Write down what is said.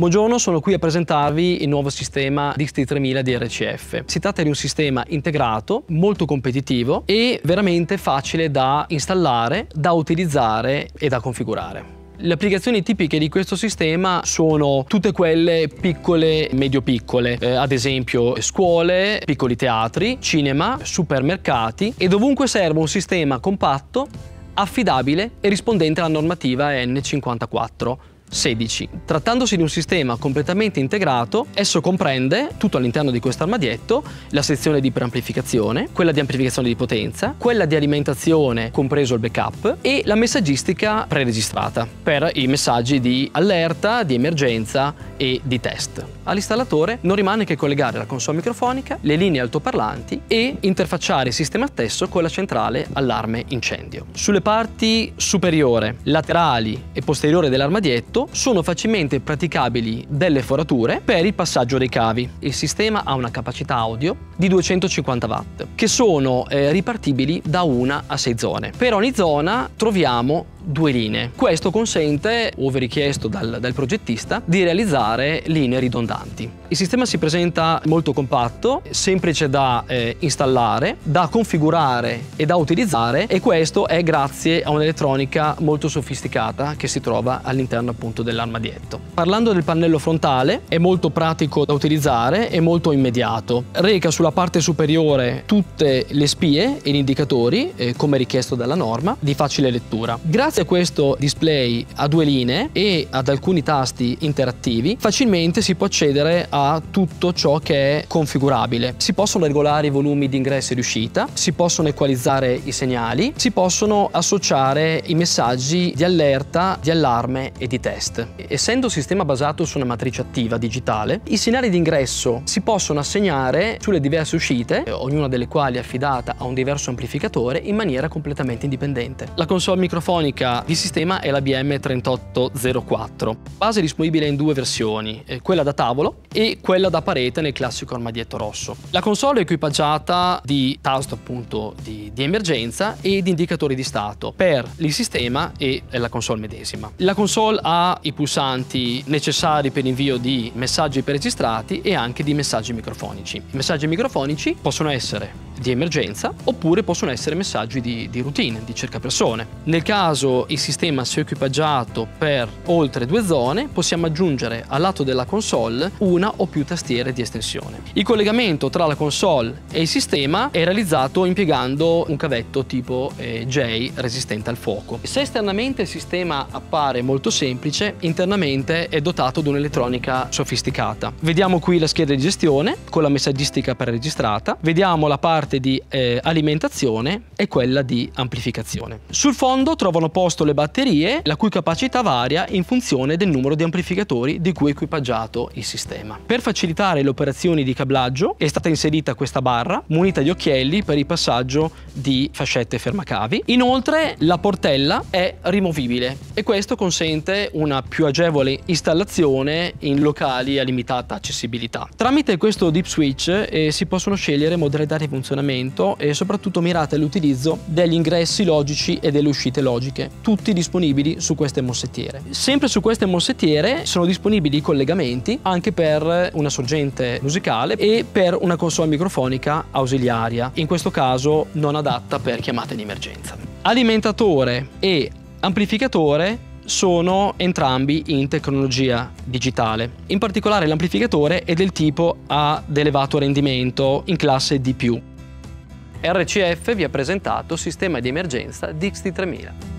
Buongiorno, sono qui a presentarvi il nuovo sistema DXT3000 di RCF. Si tratta di un sistema integrato, molto competitivo e veramente facile da installare, da utilizzare e da configurare. Le applicazioni tipiche di questo sistema sono tutte quelle piccole, medio-piccole, ad esempio scuole, piccoli teatri, cinema, supermercati e dovunque serva un sistema compatto, affidabile e rispondente alla normativa EN 5416. Trattandosi di un sistema completamente integrato, esso comprende tutto all'interno di questo armadietto la sezione di preamplificazione, quella di amplificazione di potenza, quella di alimentazione compreso il backup e la messaggistica preregistrata per i messaggi di allerta, di emergenza e di test. All'installatore non rimane che collegare la console microfonica, le linee altoparlanti e interfacciare il sistema stesso con la centrale allarme incendio. Sulle parti superiore, laterali e posteriore dell'armadietto sono facilmente praticabili delle forature per il passaggio dei cavi. Il sistema ha una capacità audio di 250 watt che sono ripartibili da 1 a 6 zone. Per ogni zona troviamo 2 linee. Questo consente, ove richiesto dal progettista, di realizzare linee ridondanti. Il sistema si presenta molto compatto, semplice da installare, da configurare e da utilizzare, e questo è grazie a un'elettronica molto sofisticata che si trova all'interno appunto dell'armadietto. Parlando del pannello frontale, è molto pratico da utilizzare e molto immediato. Reca sulla parte superiore tutte le spie e gli indicatori, come richiesto dalla norma, di facile lettura. Grazie a questo display a 2 linee e ad alcuni tasti interattivi, facilmente si può accedere a tutto ciò che è configurabile. Si possono regolare i volumi di ingresso e di uscita, si possono equalizzare i segnali, si possono associare i messaggi di allerta, di allarme e di test. Essendo un sistema basato su una matrice attiva digitale, i segnali di ingresso si possono assegnare sulle diverse uscite, ognuna delle quali è affidata a un diverso amplificatore, in maniera completamente indipendente. La console microfonica di sistema è la BM3804. Base disponibile in 2 versioni, quella da tavolo e quella da parete nel classico armadietto rosso. La console è equipaggiata di tasto appunto di emergenza e di indicatori di stato per il sistema e la console medesima. La console ha i pulsanti necessari per l'invio di messaggi preregistrati e anche di messaggi microfonici. I messaggi microfonici possono essere di emergenza oppure possono essere messaggi di routine, di cercapersone. Nel caso il sistema sia equipaggiato per oltre 2 zone, possiamo aggiungere al lato della console una o più tastiere di estensione. Il collegamento tra la console e il sistema è realizzato impiegando un cavetto tipo J resistente al fuoco. Se esternamente il sistema appare molto semplice, internamente è dotato di un'elettronica sofisticata. Vediamo qui la scheda di gestione con la messaggistica preregistrata, vediamo la parte di alimentazione e quella di amplificazione. Sul fondo trovano posto le batterie, la cui capacità varia in funzione del numero di amplificatori di cui è equipaggiato il sistema. Per facilitare le operazioni di cablaggio è stata inserita questa barra munita di occhielli per il passaggio di fascette fermacavi. Inoltre la portella è rimovibile e questo consente una più agevole installazione in locali a limitata accessibilità. Tramite questo dip switch si possono scegliere modalità di funzionamento e soprattutto mirate all'utilizzo degli ingressi logici e delle uscite logiche, tutti disponibili su queste mossettiere. Sempre su queste mossettiere sono disponibili i collegamenti anche per una sorgente musicale e per una console microfonica ausiliaria, in questo caso non adatta per chiamate di emergenza. Alimentatore e amplificatore sono entrambi in tecnologia digitale. In particolare l'amplificatore è del tipo ad elevato rendimento in classe D+. RCF vi ha presentato sistema di emergenza DXT3000.